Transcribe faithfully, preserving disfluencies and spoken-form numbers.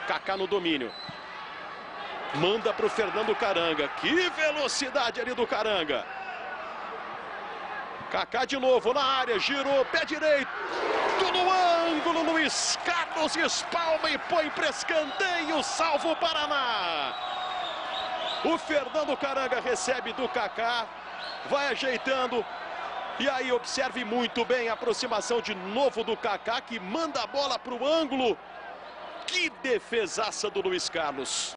Kaká no domínio. Manda para o Fernando Caranga. Que velocidade ali do Caranga. Kaká de novo na área. Girou, pé direito. No ângulo, Luiz Carlos espalma e põe para escanteio. Salva o Paraná. O Fernando Caranga recebe do Kaká. Vai ajeitando. E aí observe muito bem a aproximação de novo do Kaká, que manda a bola para o ângulo. Que defesaça do Luiz Carlos.